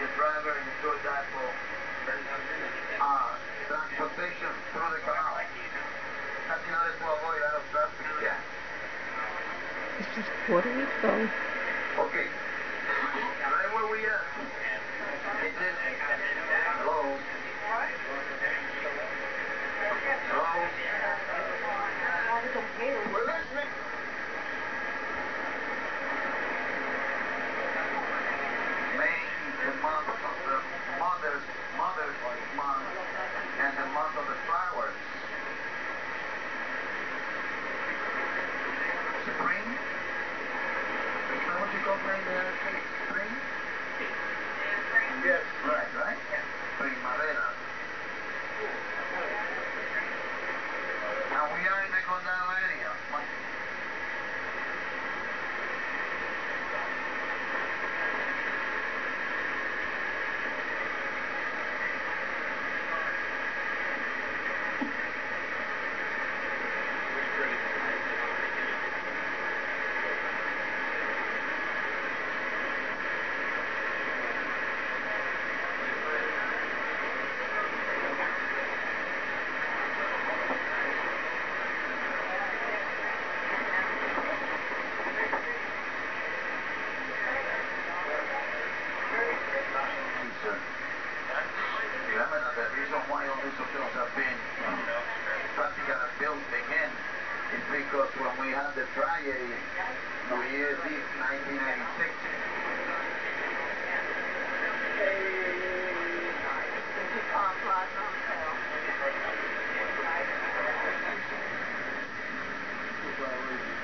the driver enjoyed that for transportation through the canal. Casi no le puedo avoid a lot of traffic here. It's just Puerto Rico. Okay. Right where we are. Is it? Hello? Hello? We're listening. May is the month of the mother's month and the month of the flowers. Spring? Is that what you call May there? Spring? Yes. Right? Primavera. And we are in the Condado area. Remember that the reason why all these hotels have been practically built again is because when we had the tragedy, New Year's Eve 1996, Plaza Hotel.